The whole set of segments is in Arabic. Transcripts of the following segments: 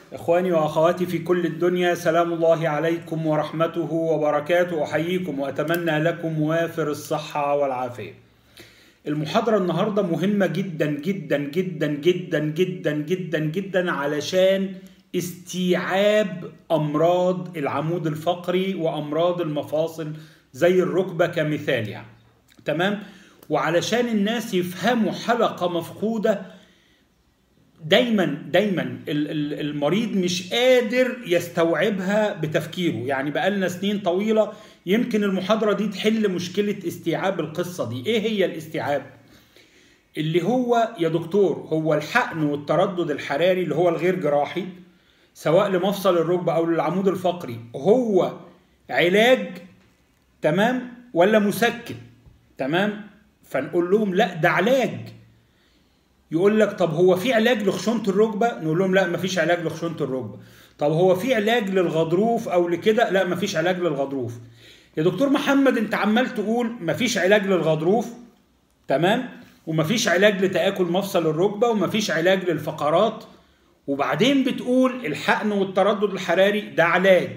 إخواني وأخواتي في كل الدنيا، سلام الله عليكم ورحمته وبركاته. أحييكم وأتمنى لكم وافر الصحة والعافية. المحاضرة النهاردة مهمة جدا جدا جدا جدا جدا جدا جدا علشان استيعاب أمراض العمود الفقري وأمراض المفاصل زي الركبة كمثال يعني. تمام؟ وعلشان الناس يفهموا حلقة مفقودة. دايما المريض مش قادر يستوعبها بتفكيره، يعني بقالنا سنين طويلة. يمكن المحاضرة دي تحل مشكلة استيعاب القصة دي. ايه هي الاستيعاب؟ اللي هو يا دكتور هو الحقن والتردد الحراري اللي هو الغير جراحي سواء لمفصل الركبة او للعمود الفقري هو علاج تمام ولا مسكن؟ تمام؟ فنقول لهم لا ده علاج. يقول لك طب هو في علاج لخشونة الركبة؟ نقول لهم لا مفيش علاج لخشونة الركبة. طب هو في علاج للغضروف او لكده؟ لا مفيش علاج للغضروف. يا دكتور محمد انت عمال تقول مفيش علاج للغضروف تمام، ومفيش علاج لتآكل مفصل الركبة، ومفيش علاج للفقرات، وبعدين بتقول الحقن والتردد الحراري ده علاج.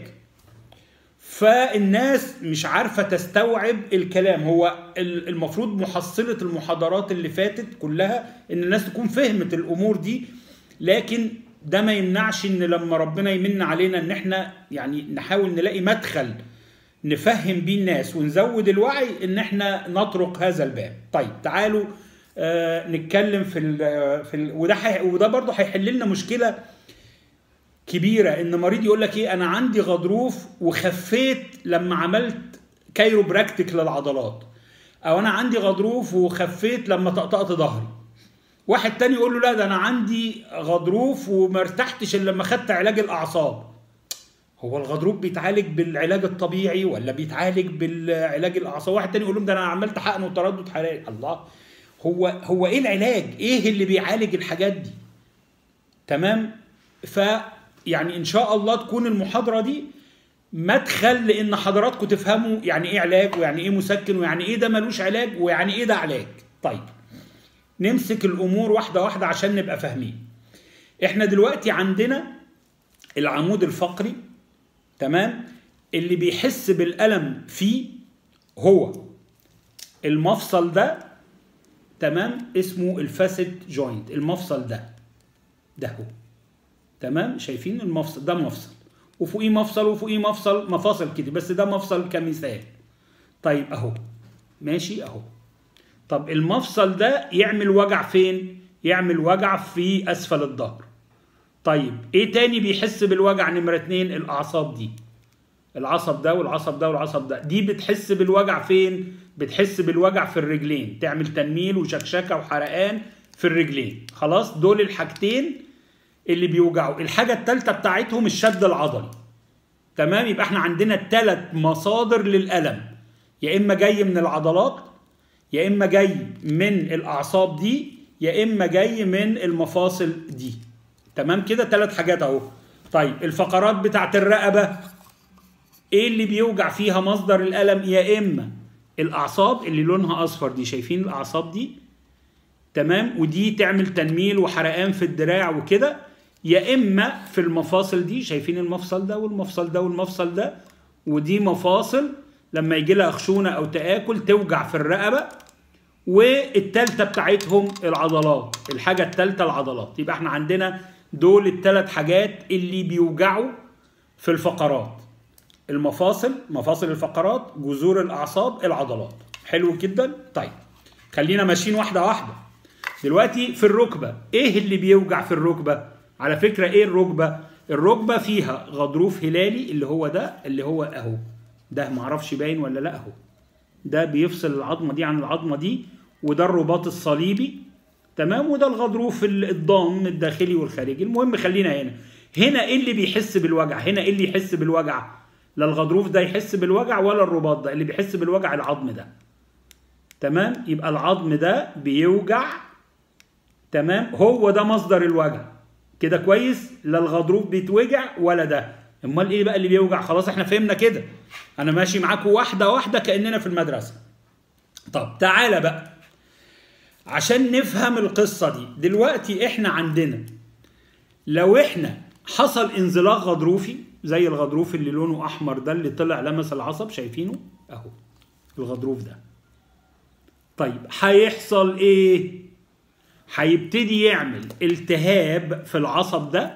فالناس مش عارفة تستوعب الكلام. هو المفروض محصلة المحاضرات اللي فاتت كلها ان الناس تكون فهمت الامور دي، لكن ده ما يمنعش ان لما ربنا يمن علينا ان احنا يعني نحاول نلاقي مدخل نفهم بيه الناس ونزود الوعي ان احنا نطرق هذا الباب. طيب تعالوا نتكلم وده برضه هيحل لنا مشكلة كبيرة. ان مريض يقول لك ايه، انا عندي غضروف وخفيت لما عملت كايروبراكتيك للعضلات، او انا عندي غضروف وخفيت لما طقطقت ظهري. واحد تاني يقول له لا ده انا عندي غضروف وما ارتحتش الا لما خدت علاج الاعصاب. هو الغضروف بيتعالج بالعلاج الطبيعي ولا بيتعالج بالعلاج الاعصاب؟ واحد تاني يقول لهم ده انا عملت حقن وتردد حراري. الله، هو ايه العلاج؟ ايه اللي بيعالج الحاجات دي؟ تمام؟ يعني ان شاء الله تكون المحاضرة دي مدخل لان حضراتكم تفهموا يعني ايه علاج ويعني ايه مسكن ويعني ايه ده ملوش علاج ويعني ايه ده علاج. طيب نمسك الامور واحدة واحدة عشان نبقى فاهمين. احنا دلوقتي عندنا العمود الفقري تمام، اللي بيحس بالألم فيه هو المفصل ده تمام، اسمه الفاسد جوينت. المفصل ده هو تمام. شايفين المفصل ده مفصل وفوقيه مفصل وفوقيه مفاصل كده، بس ده مفصل كمثال. طيب اهو ماشي اهو. طب المفصل ده يعمل وجع فين؟ يعمل وجع في اسفل الظهر. طيب ايه تاني بيحس بالوجع؟ نمرة 2 الاعصاب دي، العصب ده والعصب ده والعصب ده، دي بتحس بالوجع فين؟ بتحس بالوجع في الرجلين، تعمل تنميل وشكشكة وحرقان في الرجلين. خلاص دول الحاجتين اللي بيوجعوا. الحاجة الثالثة بتاعتهم الشد العضلي. تمام؟ يبقى احنا عندنا 3 مصادر للألم، يا إما جاي من العضلات، يا إما جاي من الأعصاب دي، يا إما جاي من المفاصل دي. تمام كده؟ 3 حاجات اهو. طيب الفقرات بتاعت الرقبة ايه اللي بيوجع فيها مصدر الألم؟ يا إما الأعصاب اللي لونها أصفر دي، شايفين الأعصاب دي؟ تمام؟ ودي تعمل تنميل وحرقان في الدراع وكده. يا إما في المفاصل دي، شايفين المفصل ده والمفصل ده والمفصل ده، ودي مفاصل لما يجي لها خشونة أو تآكل توجع في الرقبة. والتالتة بتاعتهم العضلات، الحاجة التالتة العضلات. يبقى احنا عندنا دول ال3 حاجات اللي بيوجعوا في الفقرات: المفاصل، مفاصل الفقرات، جذور الأعصاب، العضلات. حلو جدا. طيب خلينا ماشيين واحدة واحدة. دلوقتي في الركبة ايه اللي بيوجع في الركبة؟ على فكرة ايه الركبة؟ الركبة فيها غضروف هلالي اللي هو ده، اللي هو اهو ده، معرفش باين ولا لا اهو، ده بيفصل العظمة دي عن العظمة دي، وده الرباط الصليبي تمام، وده الغضروف الضام الداخلي والخارجي. المهم خلينا هنا ايه اللي بيحس بالوجع؟ هنا ايه اللي يحس بالوجع؟ لا الغضروف ده يحس بالوجع ولا الرباط ده. اللي بيحس بالوجع العظم ده. تمام؟ يبقى العظم ده بيوجع. تمام؟ هو ده مصدر الوجع. كده كويس؟ لا الغضروف بيتوجع ولا ده. امال ايه بقى اللي بيوجع؟ خلاص احنا فهمنا كده. انا ماشي معاكم واحده واحده كاننا في المدرسه. طب تعالى بقى عشان نفهم القصه دي. دلوقتي احنا عندنا لو احنا حصل انزلاق غضروفي زي الغضروف اللي لونه احمر ده اللي طلع لمس العصب، شايفينه اهو الغضروف ده. طيب هيحصل ايه؟ هيبتدي يعمل التهاب في العصب ده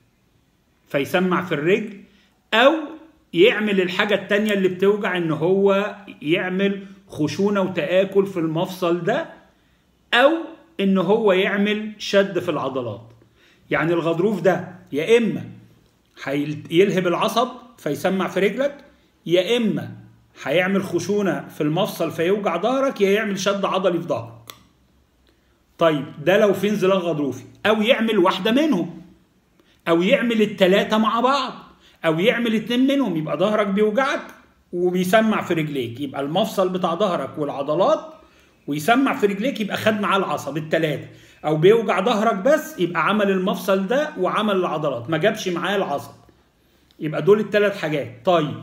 فيسمع في الرجل، او يعمل الحاجة التانية اللي بتوجع، ان هو يعمل خشونة وتآكل في المفصل ده، او ان هو يعمل شد في العضلات. يعني الغضروف ده يا اما هيلهب العصب فيسمع في رجلك، يا اما هيعمل خشونة في المفصل فيوجع ظهرك، يا يعمل شد عضلي في ظهرك. طيب ده لو في انزلاق غضروفي، او يعمل واحدة منهم، او يعمل التلاتة مع بعض، او يعمل اتنين منهم، يبقى ظهرك بيوجعك وبيسمع في رجليك، يبقى المفصل بتاع ظهرك والعضلات ويسمع في رجليك، يبقى خد معاه العصب التلاتة. او بيوجع ظهرك بس، يبقى عمل المفصل ده وعمل العضلات، ما جابش معاه العصب، يبقى دول التلات حاجات. طيب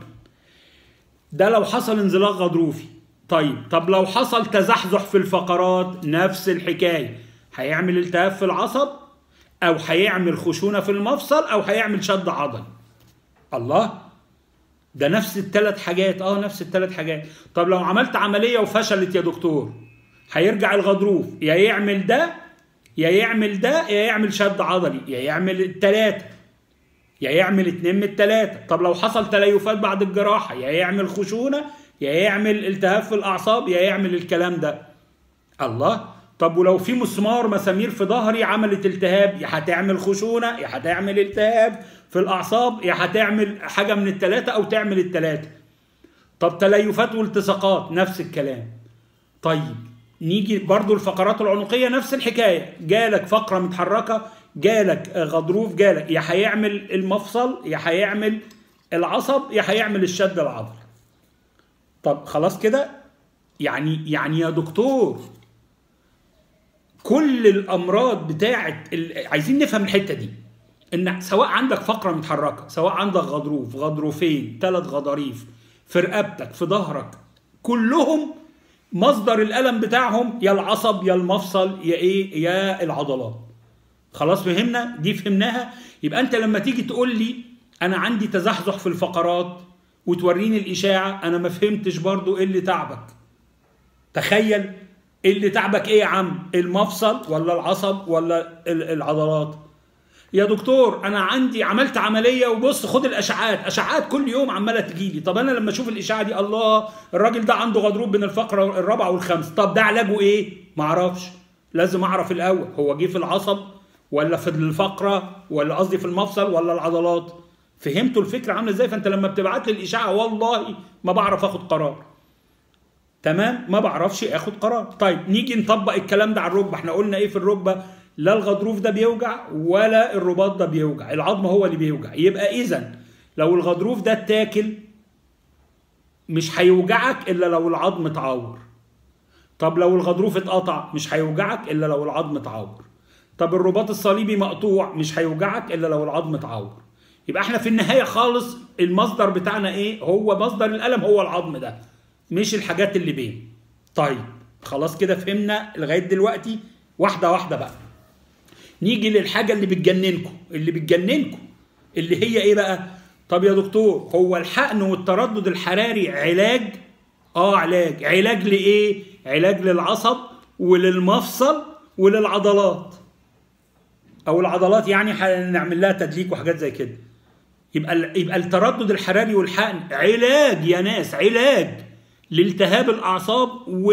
ده لو حصل انزلاق غضروفي. طب لو حصل تزحزح في الفقرات، نفس الحكاية، هيعمل التهاب في العصب، او هيعمل خشونة في المفصل، او هيعمل شد عضلي. الله، ده نفس الثلاث حاجات. نفس الثلاث حاجات. طب لو عملت عملية وفشلت يا دكتور، هيرجع الغضروف يا يعمل ده يا يعمل ده يا يعمل شد عضلي، يا يعمل الثلاثة يا يعمل اتنين من الثلاثة. طب لو حصل تليفات بعد الجراحة، يا يعمل خشونة يا يعمل التهاب في الأعصاب يا يعمل الكلام ده. الله، طب ولو في مسامير في ظهري عملت التهاب، يا هتعمل خشونة يا هتعمل التهاب في الأعصاب يا هتعمل حاجة من الثلاثة أو تعمل الثلاثة. طب تليفات والتصاقات، نفس الكلام. طيب نيجي برضو الفقرات العنقية، نفس الحكاية، جالك فقرة متحركة، جالك غضروف، جالك يا هيعمل المفصل يا هيعمل العصب يا هيعمل الشد العضلي. طب خلاص كده، يعني يا دكتور كل الامراض بتاعت عايزين نفهم الحته دي، ان سواء عندك فقره متحركه، سواء عندك غضروف، غضروفين، 3 غضاريف في رقبتك في ظهرك، كلهم مصدر الالم بتاعهم يا العصب يا المفصل يا ايه يا العضلات. خلاص فهمنا دي، فهمناها. يبقى انت لما تيجي تقول لي انا عندي تزحزح في الفقرات وتوريني الاشاعه، انا ما فهمتش برضو ايه اللي تعبك. تخيل ايه اللي تعبك، ايه يا عم، المفصل ولا العصب ولا العضلات؟ يا دكتور انا عملت عمليه وبص خد اشعاعات كل يوم عماله تجيلي. طب انا لما اشوف الاشاعه دي، الله الراجل ده عنده غضروف بين الفقره الرابعه والخامسه، طب ده علاجه ايه؟ ما اعرفش، لازم اعرف الاول هو جه في العصب ولا في الفقره ولا قصدي في المفصل ولا العضلات. فهمتوا الفكره عامله ازاي؟ فانت لما بتبعت لي الاشاعه والله ما بعرف اخد قرار. تمام، ما بعرفش اخد قرار. طيب نيجي نطبق الكلام ده على الركبه. احنا قلنا ايه في الركبه؟ لا الغضروف ده بيوجع ولا الرباط ده بيوجع، العظم هو اللي بيوجع. يبقى اذا لو الغضروف ده اتاكل مش هيوجعك الا لو العظم اتعور. طب لو الغضروف اتقطع مش هيوجعك الا لو العظم اتعور. طب الرباط الصليبي مقطوع مش هيوجعك الا لو العظم اتعور. يبقى احنا في النهايه خالص المصدر بتاعنا ايه؟ هو مصدر الالم هو العظم ده، مش الحاجات اللي بين. طيب خلاص كده فهمنا لغايه دلوقتي، واحده واحده بقى. نيجي للحاجه اللي بتجننكم اللي هي ايه بقى؟ طب يا دكتور هو الحقن والتردد الحراري علاج؟ علاج لايه؟ علاج للعصب وللمفصل وللعضلات، او العضلات يعني هنعمل لها تدليك وحاجات زي كده. يبقى التردد الحراري والحقن علاج يا ناس، علاج لالتهاب الاعصاب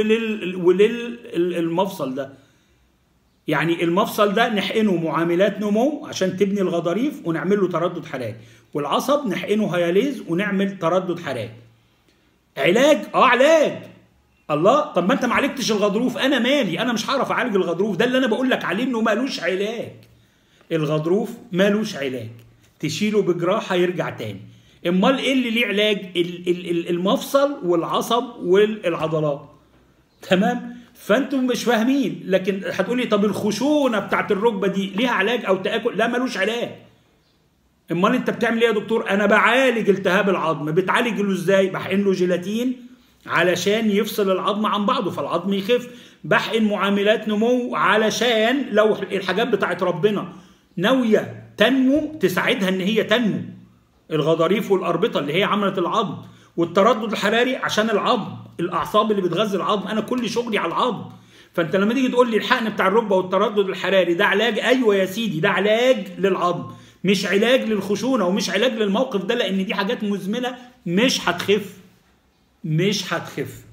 وللمفصل ده. يعني المفصل ده نحقنه معاملات نمو عشان تبني الغضاريف ونعمل له تردد حراري، والعصب نحقنه هياليز ونعمل تردد حراري. علاج؟ علاج. الله، طب ما انت ما عالجتش الغضروف، انا مالي، انا مش هعرف اعالج الغضروف ده. اللي انا بقول لك عليه انه مالوش علاج. الغضروف مالوش علاج، تشيله بجراحه يرجع تاني. امال ايه اللي ليه علاج؟ المفصل والعصب والعضلات. تمام؟ فانتم مش فاهمين. لكن هتقولي طب الخشونه بتاعت الركبه دي ليها علاج او تاكل؟ لا مالوش علاج. امال انت بتعمل ايه يا دكتور؟ انا بعالج التهاب العظم. بتعالجه ازاي؟ بحقن له جيلاتين علشان يفصل العظم عن بعضه فالعظم يخف. بحقن معاملات نمو علشان لو الحاجات بتاعت ربنا ناويه تنمو تساعدها ان هي تنمو. الغضاريف والاربطه اللي هي عملت العظم، والتردد الحراري عشان العظم، الاعصاب اللي بتغذي العظم، انا كل شغلي على العظم. فانت لما تيجي تقول لي الحقن بتاع الركبه والتردد الحراري ده علاج، ايوه يا سيدي ده علاج للعظم، مش علاج للخشونه ومش علاج للموقف ده، لان دي حاجات مزمنه مش هتخف. مش هتخف.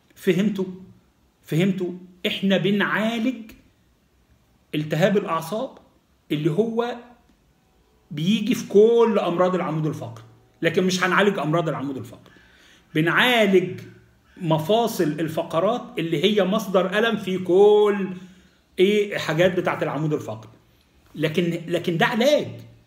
فهمتوا؟ احنا بنعالج التهاب الاعصاب اللي هو بيجي في كل امراض العمود الفقري، لكن مش هنعالج امراض العمود الفقري. بنعالج مفاصل الفقرات اللي هي مصدر الم في كل حاجات بتاعت العمود الفقري. لكن ده علاج.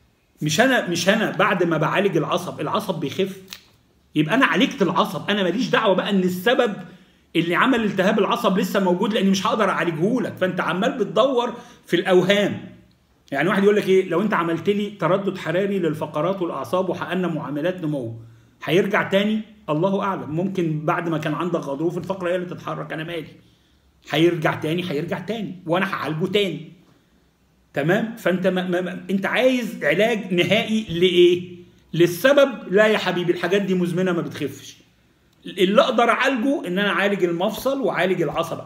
مش انا بعد ما بعالج العصب بيخف، يبقى انا عالجت العصب، انا ماليش دعوه بقى ان السبب اللي عمل التهاب العصب لسه موجود، لاني مش هقدر اعالجه لك. فانت عمال بتدور في الاوهام. يعني واحد يقول لك ايه، لو انت عملت لي تردد حراري للفقرات والاعصاب وحققنا معاملات نمو هيرجع تاني؟ الله اعلم، ممكن بعد ما كان عندك غضروف الفقره هي اللي تتحرك، انا مالي. هيرجع تاني وانا هعالجه تاني. تمام؟ فانت انت عايز علاج نهائي لايه؟ للسبب؟ لا يا حبيبي، الحاجات دي مزمنه ما بتخفش. اللي اقدر اعالجه ان انا اعالج المفصل واعالج العصب،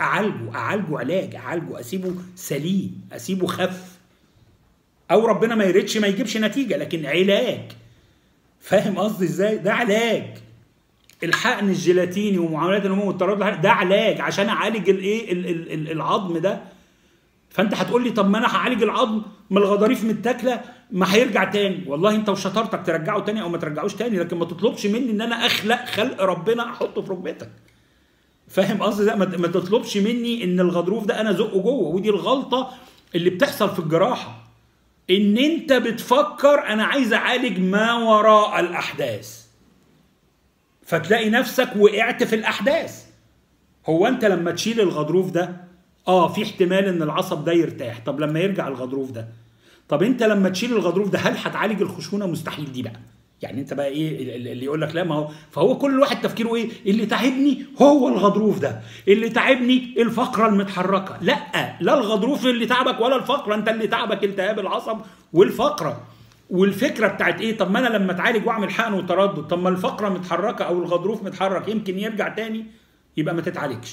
اعالجه اسيبه سليم، اسيبه خف، او ربنا ما يريدش ما يجيبش نتيجه، لكن علاج. فاهم قصدي ازاي؟ ده علاج. الحقن الجيلاتيني ومعاملات النمو والتردد ده علاج عشان اعالج العظم ده. فانت هتقول لي طب ما انا هعالج العظم، ما الغضاريف متاكله، ما هيرجع تاني. والله انت وشطارتك ترجعه تاني او ما ترجعوش تاني، لكن ما تطلبش مني ان انا اخلق خلق ربنا احطه في ركبتك. فاهم قصدي؟ لا، ما تطلبش مني ان الغضروف ده انا ازقه جوه. ودي الغلطه اللي بتحصل في الجراحه، ان انت بتفكر انا عايز اعالج ما وراء الاحداث، فتلاقي نفسك وقعت في الاحداث. هو انت لما تشيل الغضروف ده في احتمال ان العصب ده يرتاح، طب لما يرجع الغضروف ده، طب انت لما تشيل الغضروف ده هل هتعالج الخشونه؟ مستحيل دي بقى. يعني انت بقى ايه اللي يقول لك لا، ما هو فهو كل واحد تفكيره ايه؟ اللي تعبني هو الغضروف ده، اللي تعبني الفقره المتحركه. لا الغضروف اللي تعبك ولا الفقره، انت اللي تعبك التهاب العصب والفقره. والفكره بتاعت ايه؟ طب ما انا لما اتعالج واعمل حقن وتردد، طب ما الفقره متحركه او الغضروف متحرك يمكن يرجع تاني، يبقى ما تتعالجش.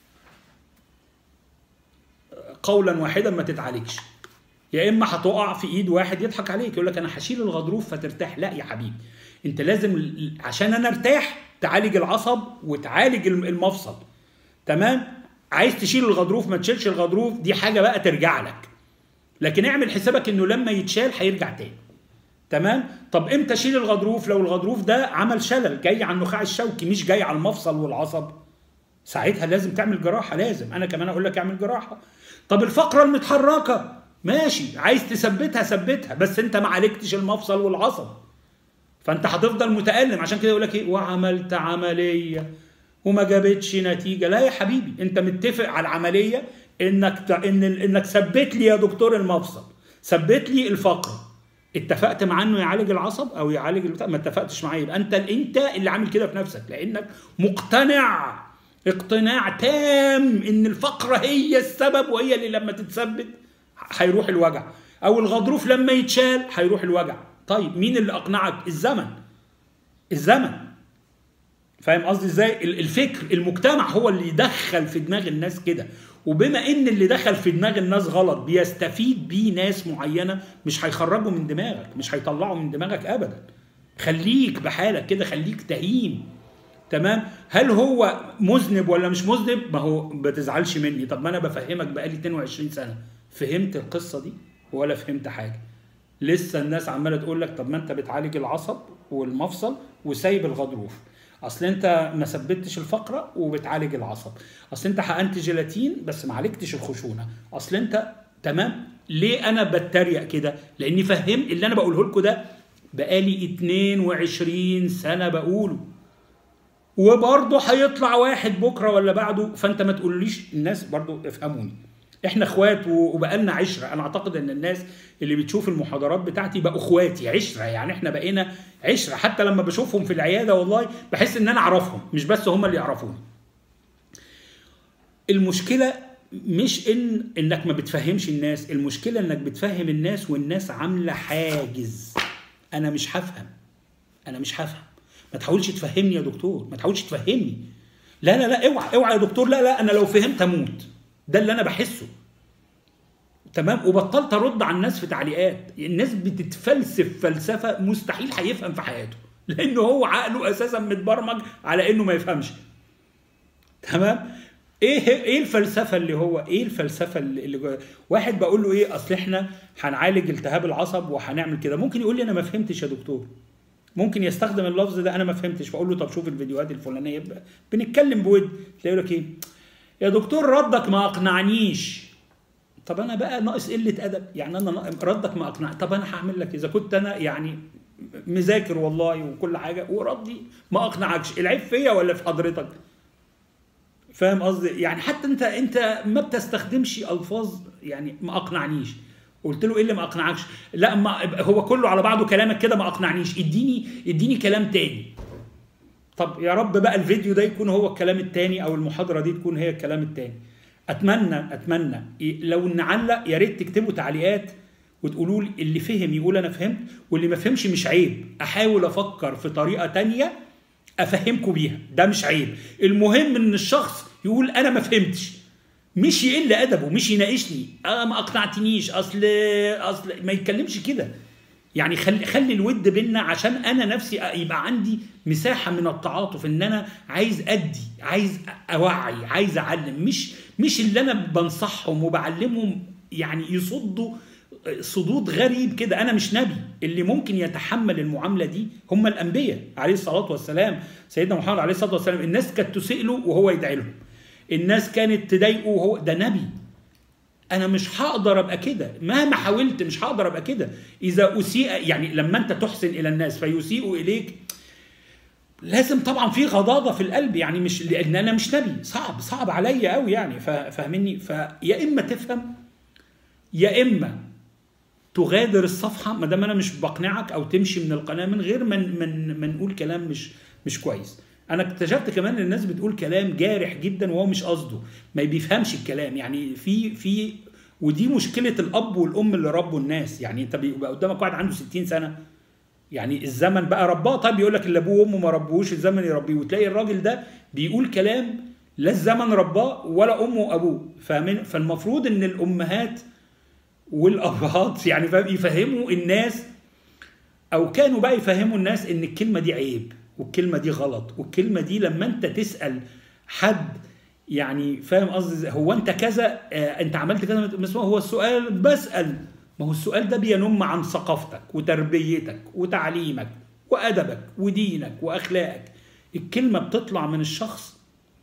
قولا واحدا ما تتعالجش. يا اما هتقع في ايد واحد يضحك عليك يقول لك انا هشيل الغضروف فترتاح. لا يا حبيبي، انت لازم عشان انا ارتاح تعالج العصب وتعالج المفصل. تمام؟ عايز تشيل الغضروف ما تشيلش الغضروف، دي حاجه بقى ترجع لك، لكن اعمل حسابك انه لما يتشال هيرجع تاني. تمام؟ طب امتى اشيل الغضروف؟ لو الغضروف ده عمل شلل جاي على النخاع الشوكي مش جاي على المفصل والعصب، ساعتها لازم تعمل جراحه. لازم انا كمان اقول لك اعمل جراحه. طب الفقره المتحركه ماشي، عايز تثبتها ثبتها، بس انت ما عالجتش المفصل والعصب، فانت هتفضل متألم. عشان كده يقول لك ايه؟ وعملت عمليه وما جابتش نتيجه. لا يا حبيبي، انت متفق على العمليه انك ثبت لي يا دكتور المفصل، ثبت لي الفقره، اتفقت معاه انه يعالج العصب او يعالج البتاع، ما اتفقتش معاه يبقى انت اللي عامل كده في نفسك، لانك مقتنع اقتناع تام ان الفقره هي السبب، وهي اللي لما تتثبت هيروح الوجع، او الغضروف لما يتشال هيروح الوجع. طيب مين اللي اقنعك؟ الزمن. فاهم قصدي ازاي؟ الفكر، المجتمع هو اللي يدخل في دماغ الناس كده، وبما ان اللي دخل في دماغ الناس غلط بيستفيد بيه ناس معينه، مش هيخرجوا من دماغك، مش هيطلعوا من دماغك ابدا. خليك بحالك كده، خليك تهيم. تمام؟ هل هو مذنب ولا مش مذنب؟ ما هو ما تزعلش مني، طب ما انا بفهمك بقالي 22 سنه، فهمت القصه دي ولا فهمت حاجه؟ لسه الناس عماله تقول لك طب ما انت بتعالج العصب والمفصل وسايب الغضروف، اصل انت ما ثبتش الفقره وبتعالج العصب، اصل انت حقنت جيلاتين بس ما عالجتش الخشونه، اصل انت. تمام؟ ليه انا بتريق كده؟ لاني فهم اللي انا بقوله لكم ده بقالي 22 سنه بقوله، وبرضه هيطلع واحد بكره ولا بعده، فانت ما تقوليش. الناس برضه افهموني، احنا اخوات وبقالنا عشره. انا اعتقد ان الناس اللي بتشوف المحاضرات بتاعتي بقوا اخواتي، عشره، يعني احنا بقينا عشره. حتى لما بشوفهم في العياده والله بحس ان انا اعرفهم، مش بس هم اللي يعرفوني. المشكله مش انك ما بتفهمش الناس، المشكله انك بتفهم الناس والناس عامله حاجز. انا مش هفهم، ما تحاولش تفهمني يا دكتور، ما تحاولش تفهمني. لا لا لا، اوعى يا دكتور، لا لا، انا لو فهمت اموت. ده اللي انا بحسه. تمام. وبطلت ارد على الناس في تعليقات. الناس بتتفلسف فلسفه مستحيل هيفهم في حياته، لانه هو عقله اساسا متبرمج على انه ما يفهمش. تمام. ايه الفلسفه اللي جوه؟ واحد بقول له ايه، اصل احنا هنعالج التهاب العصب وهنعمل كده، ممكن يقول لي انا ما فهمتش يا دكتور، ممكن يستخدم اللفظ ده، انا ما فهمتش. فاقول له طب شوف الفيديوهات الفلانيه، بنتكلم بود، تلاقي لك ايه، يا دكتور ردك ما اقنعنيش. طب انا بقى ناقص قله ادب يعني؟ انا ردك ما اقنعني، طب انا هعمل لك اذا كنت انا يعني مذاكر والله وكل حاجه وردي ما اقنعكش، العيب فيا ولا في حضرتك؟ فاهم قصدي؟ يعني حتى انت ما بتستخدمش الفاظ يعني ما اقنعنيش. قلت له ايه اللي ما اقنعكش؟ لا، ما هو كله على بعضه كلامك كده ما اقنعنيش، اديني كلام تاني. طب يا رب بقى الفيديو ده يكون هو الكلام التاني، او المحاضره دي تكون هي الكلام التاني. اتمنى لو نعلق يا ريت تكتبوا تعليقات وتقولوا لي اللي فهم يقول انا فهمت، واللي ما فهمش مش عيب، احاول افكر في طريقه تانيه افهمكم بيها، ده مش عيب. المهم ان الشخص يقول انا ما فهمتش، مش يقل ادبه، مش يناقشني ما اقنعتنيش، اصل ما يتكلمش كده. يعني خلي الود بينا، عشان انا نفسي يبقى عندي مساحه من التعاطف، ان انا عايز ادي، عايز اوعي، عايز اعلم، مش اللي انا بنصحهم وبعلمهم يعني يصدوا صدود غريب كده. انا مش نبي، اللي ممكن يتحمل المعامله دي هم الانبياء عليه الصلاه والسلام. سيدنا محمد عليه الصلاه والسلام الناس كانت تسئ له وهو يدعي لهم، الناس كانت تضايقه وهو ده نبي. انا مش هقدر ابقى كده مهما حاولت، مش هقدر ابقى كده. اذا اسيء يعني لما انت تحسن الى الناس فيسيئوا اليك، لازم طبعا في غضاضه في القلب، يعني مش لان انا مش نبي، صعب عليا قوي يعني. فاهمني؟ فيا اما تفهم يا اما تغادر الصفحه ما دام انا مش بقنعك، او تمشي من القناه من غير ما نقول كلام مش كويس. انا اكتشفت كمان ان الناس بتقول كلام جارح جدا وهو مش قصده، ما بيفهمش الكلام. يعني في ودي مشكله الاب والام اللي ربوا الناس. يعني انت بيبقى قدامك واحد عنده 60 سنه، يعني الزمن بقى رباه. طيب يقول لك اللي ابوه وامه ما ربوش الزمن يربيه، وتلاقي الراجل ده بيقول كلام لا الزمن رباه ولا امه وابوه. فالمفروض ان الامهات والابهات يعني يفهموا الناس، او كانوا بقى يفهموا الناس ان الكلمه دي عيب والكلمه دي غلط، والكلمه دي لما انت تسال حد يعني فاهم قصدي، هو انت كذا انت عملت كذا، هو السؤال بسال، ما هو السؤال ده بينم عن ثقافتك وتربيتك وتعليمك وادبك ودينك واخلاقك. الكلمه بتطلع من الشخص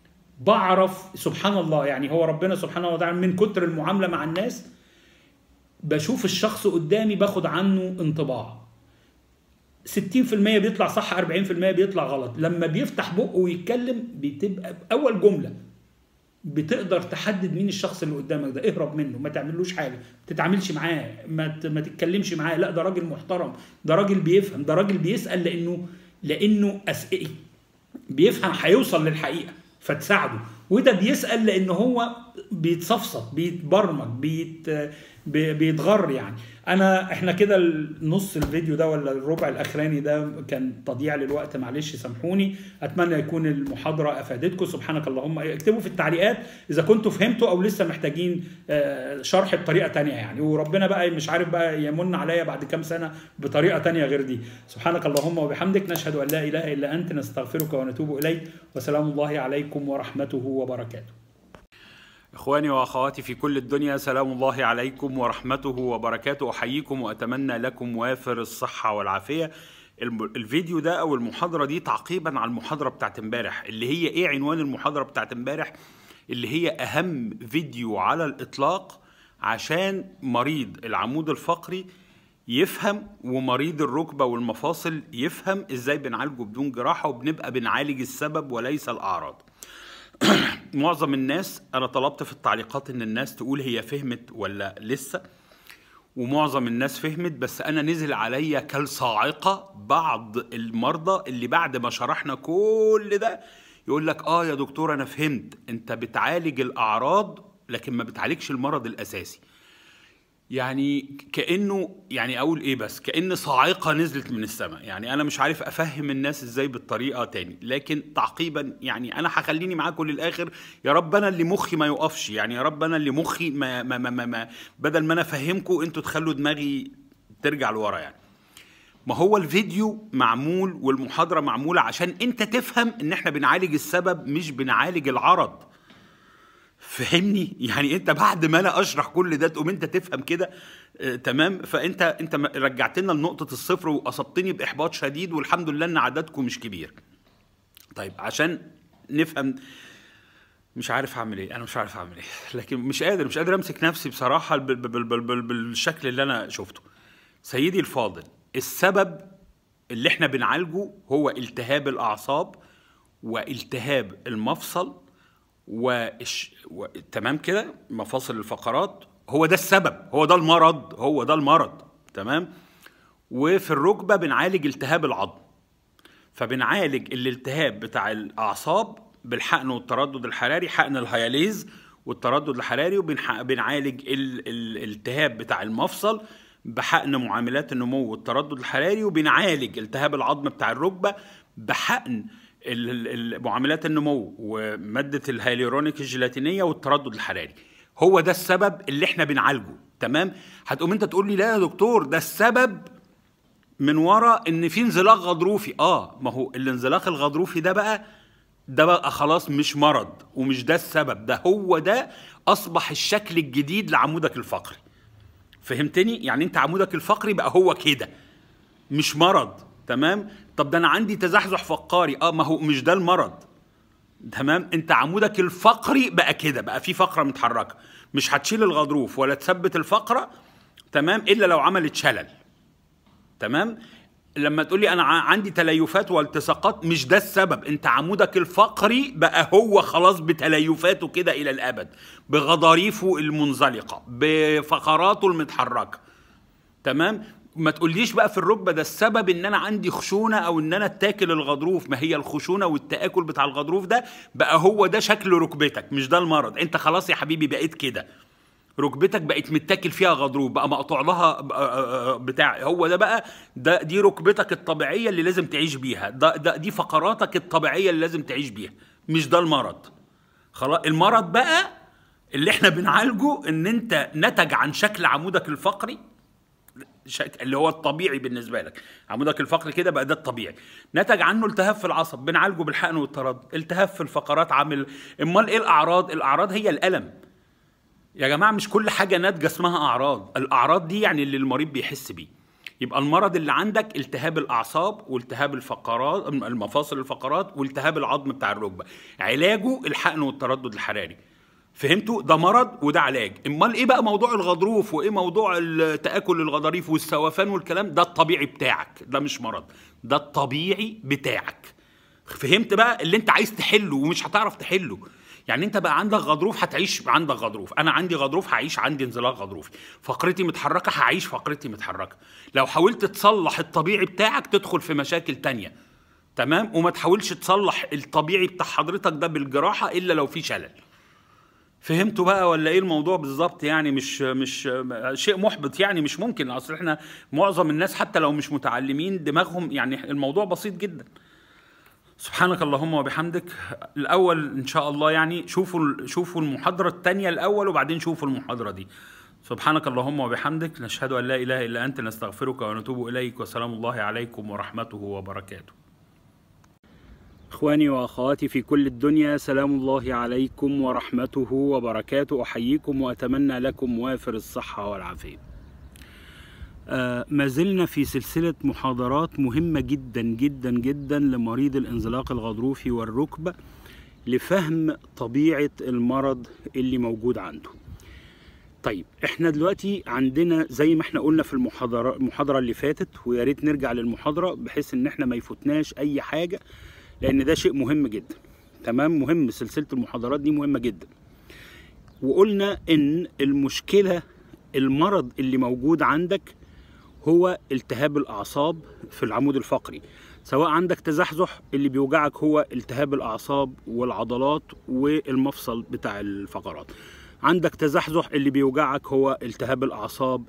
بعرف سبحان الله، يعني هو ربنا سبحانه وتعالى من كتر المعامله مع الناس بشوف الشخص قدامي باخد عنه انطباع، 60% بيطلع صح، 40% بيطلع غلط. لما بيفتح بقه ويتكلم بتبقى اول جمله بتقدر تحدد مين الشخص اللي قدامك ده. اهرب منه، ما تعملوش حاجه، ما تتعاملش معاه، ما تتكلمش معاه. لا ده راجل محترم، ده راجل بيفهم، ده راجل بيسال لانه بيفهم هيوصل للحقيقه فتساعده. وده بيسال لان هو بيتصفصف، بيتبرمج، بيتغر يعني. احنا كده نص الفيديو ده ولا الربع الاخراني ده كان تضييع للوقت، معلش سامحوني. اتمنى يكون المحاضره افادتكم. سبحانك اللهم. اكتبوا في التعليقات اذا كنتوا فهمتوا او لسه محتاجين شرح بطريقه تانية يعني، وربنا بقى مش عارف بقى يمن عليا بعد كام سنه بطريقه تانية غير دي. سبحانك اللهم وبحمدك، نشهد ان لا اله الا انت، نستغفرك ونتوب اليك، وسلام الله عليكم ورحمته وبركاته. إخواني وأخواتي في كل الدنيا، سلام الله عليكم ورحمته وبركاته. أحييكم وأتمنى لكم وافر الصحة والعافية. الفيديو ده أو المحاضرة دي تعقيبا على المحاضرة بتاعت امبارح، اللي هي إيه عنوان المحاضرة بتاعت امبارح؟ اللي هي أهم فيديو على الإطلاق عشان مريض العمود الفقري يفهم، ومريض الركبة والمفاصل يفهم إزاي بنعالجه بدون جراحة، وبنبقى بنعالج السبب وليس الأعراض. معظم الناس انا طلبت في التعليقات ان الناس تقول هي فهمت ولا لسه، ومعظم الناس فهمت، بس انا نزل عليا كالصاعقه بعض المرضى اللي بعد ما شرحنا كل ده يقول لك يا دكتور انا فهمت، انت بتعالج الاعراض لكن ما بتعالجش المرض الاساسي. يعني كأنه، يعني اقول ايه، بس كأن صاعقة نزلت من السماء. يعني انا مش عارف افهم الناس ازاي بالطريقة تاني، لكن تعقيبا يعني انا هخليني معاكم للاخر. يا رب انا اللي مخي ما يقفش، يعني يا رب انا اللي مخي ما بدل ما انا افهمكم انتوا تخلوا دماغي ترجع لورا. يعني ما هو الفيديو معمول والمحاضرة معمولة عشان انت تفهم ان احنا بنعالج السبب مش بنعالج العرض. فهمني؟ يعني انت بعد ما انا اشرح كل ده تقوم انت تفهم كده. تمام. فانت رجعتنا لنقطة الصفر واصبتني باحباط شديد، والحمد لله ان عددكم مش كبير. طيب عشان نفهم، مش عارف اعمل ايه، انا مش عارف اعمل ايه، لكن مش قادر امسك نفسي بصراحة بالشكل اللي انا شفته. سيدي الفاضل، السبب اللي احنا بنعالجه هو التهاب الاعصاب والتهاب المفصل تمام كده، مفاصل الفقرات. هو ده السبب، هو ده المرض. تمام. وفي الركبة بنعالج التهاب العظم، فبنعالج الالتهاب بتاع الاعصاب بالحقن والتردد الحراري، حقن الهياليز والتردد الحراري. وبنعالج الالتهاب بتاع المفصل بحقن معاملات النمو والتردد الحراري. وبنعالج التهاب العظم بتاع الركبة بحقن معاملات النمو ومادة الهيالورونيك الجيلاتينية والتردد الحراري. هو ده السبب اللي احنا بنعالجه. تمام. هتقوم انت تقول لي لا يا دكتور، ده السبب من ورا ان في انزلاق غضروفي. ما هو الانزلاق الغضروفي ده بقى خلاص مش مرض، ومش ده السبب. هو ده اصبح الشكل الجديد لعمودك الفقري. فهمتني؟ يعني انت عمودك الفقري بقى هو كده، مش مرض. تمام. طب ده انا عندي تزحزح فقاري، ما هو مش ده المرض. تمام. انت عمودك الفقري بقى كده، بقى في فقرة متحركة. مش هتشيل الغضروف ولا تثبت الفقرة، تمام، الا لو عملت شلل. تمام. لما تقولي انا عندي تليفات والتصاقات، مش ده السبب. انت عمودك الفقري بقى هو خلاص بتليفاته كده الى الابد، بغضاريفه المنزلقة، بفقراته المتحركة. تمام. ما تقوليش بقى في الركبة ده السبب ان انا عندي خشونة او ان انا اتاكل الغضروف. ما هي الخشونة والتآكل بتاع الغضروف ده بقى هو ده شكل ركبتك، مش ده المرض. انت خلاص يا حبيبي بقيت كده، ركبتك بقت متاكل فيها غضروف، بقى مقطوع لها بتاع. هو ده بقى دي ركبتك الطبيعية اللي لازم تعيش بيها. دي فقراتك الطبيعية اللي لازم تعيش بيها، مش ده المرض. خلاص. المرض بقى اللي احنا بنعالجه ان انت نتج عن شكل عمودك الفقري اللي هو الطبيعي بالنسبة لك. عمودك الفقري كده بقى ده الطبيعي، نتج عنه التهاب في العصب، بنعالجه بالحقن والتردد. التهاب في الفقرات عامل. امال ايه الاعراض؟ الاعراض هي الالم يا جماعة. مش كل حاجة ناتجة اسمها اعراض. الاعراض دي يعني اللي المريض بيحس بيه. يبقى المرض اللي عندك التهاب الاعصاب والتهاب الفقرات، المفاصل الفقرات، والتهاب العظم بتاع الركبة. علاجه الحقن والتردد الحراري. فهمتوا؟ ده مرض وده علاج. امال ايه بقى موضوع الغضروف وايه موضوع تآكل الغضاريف والسوفان والكلام ده؟ الطبيعي بتاعك، ده مش مرض، ده الطبيعي بتاعك. فهمت بقى؟ اللي انت عايز تحله ومش هتعرف تحله. يعني انت بقى عندك غضروف هتعيش عندك غضروف، انا عندي غضروف هعيش عندي انزلاق غضروفي، فقرتي متحركة هعيش فقرتي متحركة. لو حاولت تصلح الطبيعي بتاعك تدخل في مشاكل تانية. تمام. وما تحاولش تصلح الطبيعي بتاع حضرتك ده بالجراحة الا لو في شلل. فهمتوا بقى ولا ايه الموضوع بالظبط؟ يعني مش شيء محبط، يعني مش ممكن. اصل احنا معظم الناس حتى لو مش متعلمين دماغهم، يعني الموضوع بسيط جدا. سبحانك اللهم وبحمدك. الاول ان شاء الله يعني شوفوا المحاضرة الثانية الاول وبعدين شوفوا المحاضرة دي. سبحانك اللهم وبحمدك، نشهد ان لا اله الا انت، نستغفرك ونتوب اليك، وسلام الله عليكم ورحمته وبركاته. إخواني وأخواتي في كل الدنيا، سلام الله عليكم ورحمته وبركاته. أحييكم وأتمنى لكم وافر الصحة والعافية. ما زلنا في سلسلة محاضرات مهمة جدا جدا جدا لمريض الانزلاق الغضروفي والركبة، لفهم طبيعة المرض اللي موجود عنده. طيب احنا دلوقتي عندنا زي ما احنا قلنا في المحاضرة اللي فاتت، ويا ريت نرجع للمحاضرة بحيث ان احنا ما يفوتناش اي حاجة، لان ده شيء مهم جدا. تمام. مهم، سلسلة المحاضرات دي مهمة جدا. وقلنا ان المشكلة، المرض اللي موجود عندك هو التهاب الاعصاب في العمود الفقري. سواء عندك تزحزح، اللي بيوجعك هو التهاب الاعصاب والعضلات والمفصل بتاع الفقرات. عندك تزحزح اللي بيوجعك هو التهاب الاعصاب،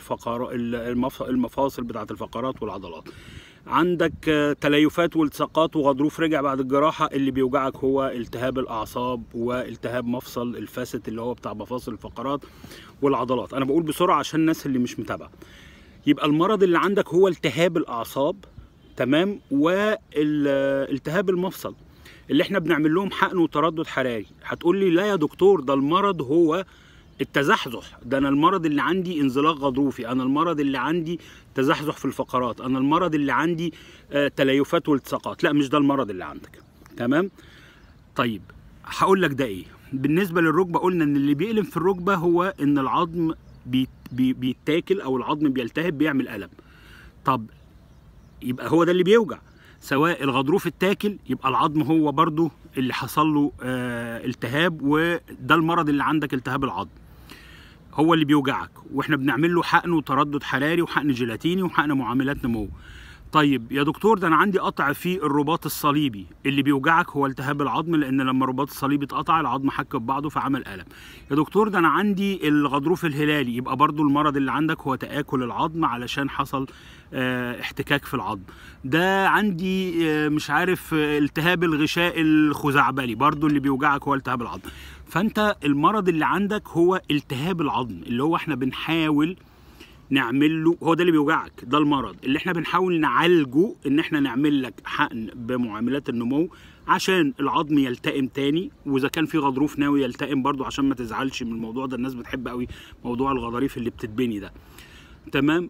المفاصل بتاعه الفقرات والعضلات. عندك تليفات والتصاقات وغضروف رجع بعد الجراحه، اللي بيوجعك هو التهاب الاعصاب والتهاب مفصل الفاسد اللي هو بتاع مفاصل الفقرات والعضلات. انا بقول بسرعه عشان الناس اللي مش متابعه. يبقى المرض اللي عندك هو التهاب الاعصاب، تمام، والالتهاب المفصل اللي احنا بنعمل لهم حقن وتردد حراري. هتقول لي لا يا دكتور، ده المرض هو التزحزح، ده انا المرض اللي عندي انزلاق غضروفي، انا المرض اللي عندي تزحزح في الفقرات، انا المرض اللي عندي تليفات والتصاقات. لا، مش ده المرض اللي عندك، تمام. طيب هقول لك ده ايه. بالنسبه للركبه قلنا ان اللي بيألم في الركبه هو ان العظم بيتاكل او العظم بيلتهب بيعمل ألم. طب يبقى هو ده اللي بيوجع، سواء الغضروف التاكل يبقى العظم هو برضو اللي حصل له التهاب، وده المرض اللي عندك التهاب العظم هو اللي بيوجعك، واحنا بنعمل له حقن وتردد حراري وحقن جيلاتيني وحقن معاملات نمو. طيب يا دكتور، ده انا عندي قطع في الرباط الصليبي، اللي بيوجعك هو التهاب العظم، لان لما الرباط الصليبي اتقطع العظم حك ببعضه فعمل ألم. يا دكتور، ده انا عندي الغضروف الهلالي، يبقى برضو المرض اللي عندك هو تآكل العظم علشان حصل احتكاك في العظم. ده عندي مش عارف التهاب الغشاء الخزعبلي، برضو اللي بيوجعك هو التهاب العظم. فانت المرض اللي عندك هو التهاب العظم، اللي هو احنا بنحاول نعمل له، هو ده اللي بيوجعك، ده المرض اللي احنا بنحاول نعالجه، ان احنا نعمل لك حقن بمعاملات النمو عشان العظم يلتئم تاني، واذا كان في غضروف ناوي يلتئم برضو عشان ما تزعلش من الموضوع ده. الناس بتحب قوي موضوع الغضاريف اللي بتتبني ده، تمام.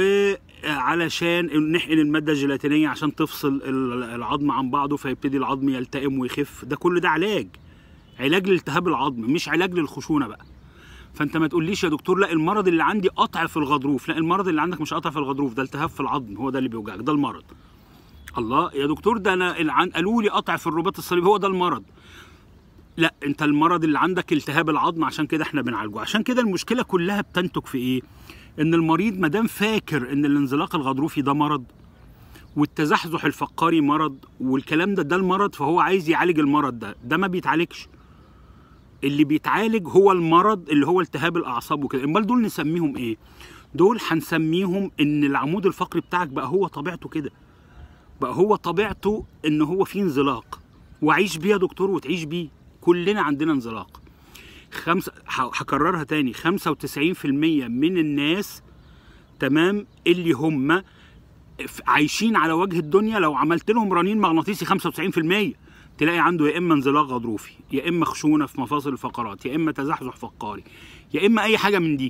وعلشان نحقن الماده الجيلاتينيه عشان تفصل العظم عن بعضه فيبتدي العظم يلتئم ويخف. ده كل ده علاج لالتهاب العظم، مش علاج للخشونه بقى. فانت ما تقوليش يا دكتور لا المرض اللي عندي قطع في الغضروف. لا، المرض اللي عندك مش قطع في الغضروف، ده التهاب في العظم، هو ده اللي بيوجعك، ده المرض. الله يا دكتور، ده انا قالوا لي قطع في الرباط الصليبي، هو ده المرض. لا، انت المرض اللي عندك التهاب العظم، عشان كده احنا بنعالجه. عشان كده المشكله كلها بتنتج في ايه؟ ان المريض ما دام فاكر ان الانزلاق الغضروفي ده مرض والتزحزح الفقاري مرض والكلام ده المرض، فهو عايز يعالج المرض ده ما بيتعالجش. اللي بيتعالج هو المرض اللي هو التهاب الاعصاب وكده. امال دول نسميهم ايه؟ دول هنسميهم ان العمود الفقري بتاعك بقى هو طبيعته كده، بقى هو طبيعته ان هو فيه انزلاق. وعيش بيه يا دكتور وتعيش بيه، كلنا عندنا انزلاق. هكررها تاني، 95% من الناس، تمام، اللي هم عايشين على وجه الدنيا لو عملت لهم رنين مغناطيسي 95% تلاقي عنده يا اما انزلاق غضروفي، يا اما خشونه في مفاصل الفقرات، يا اما تزحزح فقاري، يا اما اي حاجه من دي،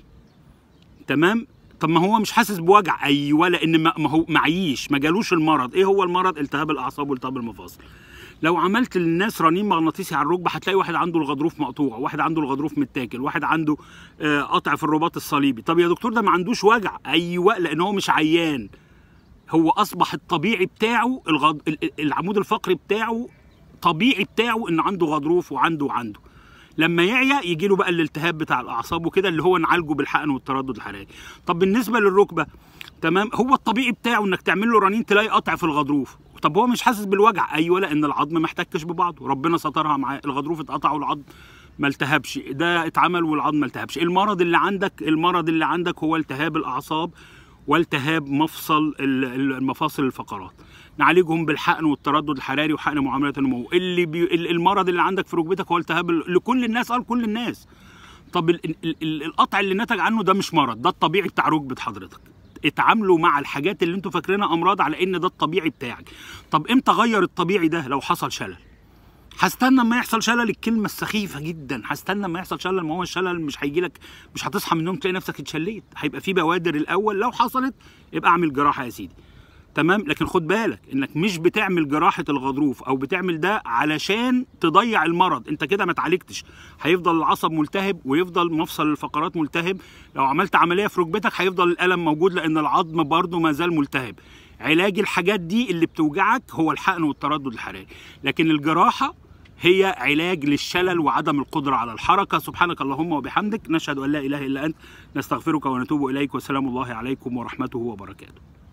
تمام. طب ما هو مش حاسس بوجع، ايوه، لان ما هو معيش، ما جالوش المرض. ايه هو المرض؟ التهاب الاعصاب والتهاب المفاصل. لو عملت للناس رنين مغناطيسي على الركبه هتلاقي واحد عنده الغضروف مقطوع، واحد عنده الغضروف متاكل، واحد عنده قطع في الرباط الصليبي. طب يا دكتور ده ما عندوش وجع، ايوه، لان هو مش عيان، هو اصبح الطبيعي بتاعه العمود الفقري بتاعه طبيعي بتاعه ان عنده غضروف وعنده لما يعيا يجي له بقى الالتهاب بتاع الاعصاب وكده، اللي هو نعالجه بالحقن والتردد الحراري. طب بالنسبه للركبه، تمام، هو الطبيعي بتاعه انك تعمل له رنين تلاقي قطع في الغضروف. طب هو مش حاسس بالوجع، ايوه، لان العظم ما احتكش ببعضه، ربنا سترها معاه، الغضروف اتقطع والعظم ما التهبش، ده اتعمل والعظم ما التهبش. المرض اللي عندك هو التهاب الاعصاب والتهاب المفاصل الفقرات، نعالجهم بالحقن والتردد الحراري وحقن معاملات النمو. المرض اللي عندك في ركبتك هو التهاب لكل الناس، كل الناس. طب القطع اللي نتج عنه ده مش مرض، ده الطبيعي بتاع ركبه حضرتك. اتعاملوا مع الحاجات اللي انتوا فاكرينها امراض على ان ده الطبيعي بتاعك. طب امتى غير الطبيعي ده؟ لو حصل شلل. هستنى ما يحصل شلل، الكلمه السخيفه جدا، هستنى ما يحصل شلل. ما هو الشلل مش هيجي لك، مش هتصحى من النوم تلاقي نفسك اتشليت، هيبقى في بوادر الاول. لو حصلت يبقى اعمل جراحه يا سيدي، تمام. لكن خد بالك انك مش بتعمل جراحه الغضروف او بتعمل ده علشان تضيع المرض، انت كده ما اتعالجتش، هيفضل العصب ملتهب ويفضل مفصل الفقرات ملتهب. لو عملت عمليه في ركبتك هيفضل الالم موجود لان العظم برضه ما زال ملتهب. علاج الحاجات دي اللي بتوجعك هو الحقن والتردد الحراري، لكن الجراحه هي علاج للشلل وعدم القدره على الحركه. سبحانك اللهم وبحمدك، نشهد ان لا اله الا انت، نستغفرك ونتوب اليك، وسلام الله عليكم ورحمته وبركاته.